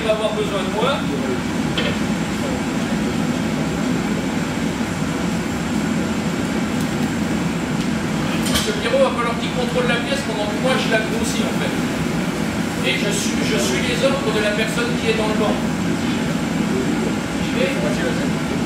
va avoir besoin de moi. Ce Pierrot va falloir qu'il contrôle la pièce pendant que moi je la grossis en fait. Et je suis les ordres de la personne qui est dans le banc. J'y vais ? Vas-y.